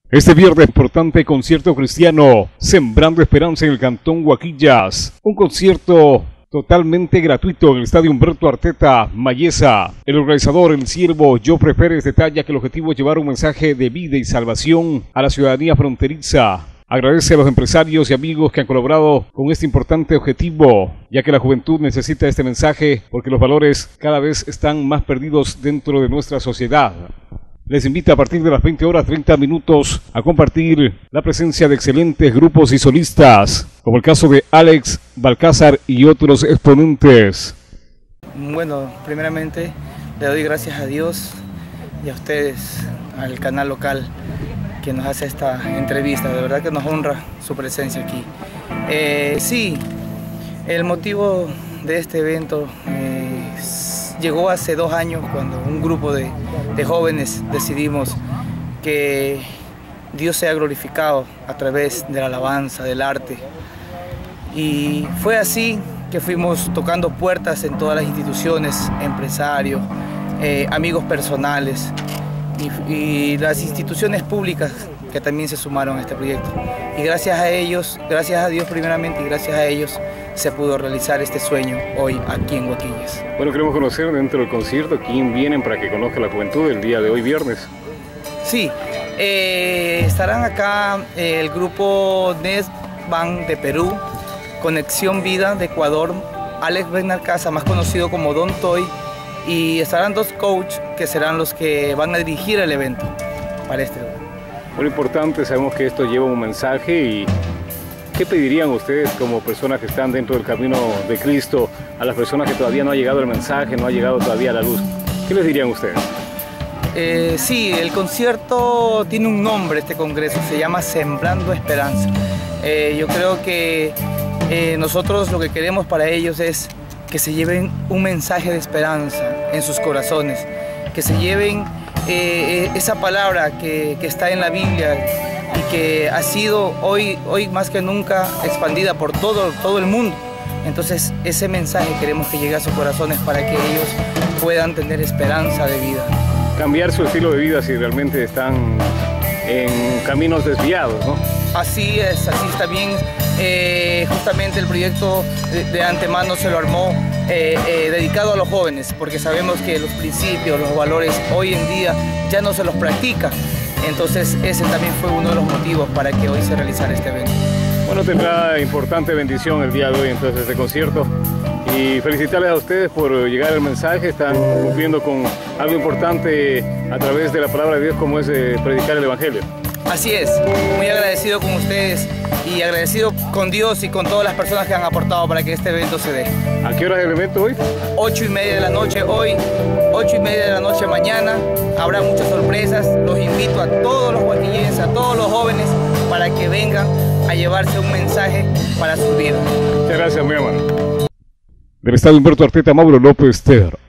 Este viernes, importante concierto cristiano, Sembrando Esperanza en el Cantón Guaquillas. Un concierto totalmente gratuito en el Estadio Humberto Arteta, Mayesa. El organizador, el siervo Jofre Pérez, detalla que el objetivo es llevar un mensaje de vida y salvación a la ciudadanía fronteriza. Agradece a los empresarios y amigos que han colaborado con este importante objetivo, ya que la juventud necesita este mensaje porque los valores cada vez están más perdidos dentro de nuestra sociedad. Les invita a partir de las 20 horas 30 minutos a compartir la presencia de excelentes grupos y solistas, como el caso de Alex Balcázar y otros exponentes. Bueno, primeramente le doy gracias a Dios y a ustedes, al canal local que nos hace esta entrevista. De verdad que nos honra su presencia aquí. Sí, el motivo de este evento llegó hace 2 años cuando un grupo de jóvenes decidimos que Dios sea glorificado a través de la alabanza, del arte. Y fue así que fuimos tocando puertas en todas las instituciones, empresarios, amigos personales y las instituciones públicas que también se sumaron a este proyecto. Y gracias a ellos, gracias a Dios primeramente y gracias a ellos, se pudo realizar este sueño hoy aquí en Guaquillas. Bueno, queremos conocer dentro del concierto quién vienen para que conozca la juventud el día de hoy viernes. Sí, estarán acá el grupo Nesban de Perú, Conexión Vida de Ecuador, Alex Benalcázar, más conocido como Don Toy, y estarán 2 coaches que serán los que van a dirigir el evento para este evento. Bueno, importante, sabemos que esto lleva un mensaje y ¿qué pedirían ustedes como personas que están dentro del camino de Cristo a las personas que todavía no ha llegado el mensaje, no ha llegado todavía la luz? ¿Qué les dirían ustedes? Sí, el concierto tiene un nombre, este congreso, se llama Sembrando Esperanza. Yo creo que nosotros lo que queremos para ellos es que se lleven un mensaje de esperanza en sus corazones, que se lleven esa palabra que está en la Biblia y que ha sido hoy más que nunca expandida por todo el mundo. Entonces ese mensaje queremos que llegue a sus corazones para que ellos puedan tener esperanza de vida. Cambiar su estilo de vida si realmente están en caminos desviados, ¿no? Así es, así está bien. Justamente el proyecto de antemano se lo armó dedicado a los jóvenes, porque sabemos que los principios, los valores hoy en día ya no se los practica. Entonces ese también fue uno de los motivos para que hoy se realizara este evento. Bueno, tendrá importante bendición el día de hoy entonces este concierto y felicitarles a ustedes por llegar el mensaje. Están cumpliendo con algo importante a través de la palabra de Dios como es predicar el Evangelio. Así es, muy agradecido con ustedes y agradecido con Dios y con todas las personas que han aportado para que este evento se dé. ¿A qué hora es el evento hoy? 8:30 de la noche hoy, 8:30 de la noche mañana. Habrá muchas sorpresas. Los invito a todos los guaquillenses, a todos los jóvenes, para que vengan a llevarse un mensaje para su vida. Muchas gracias, mi hermano. Del Estadio Humberto Arteta, Mauro López Ter.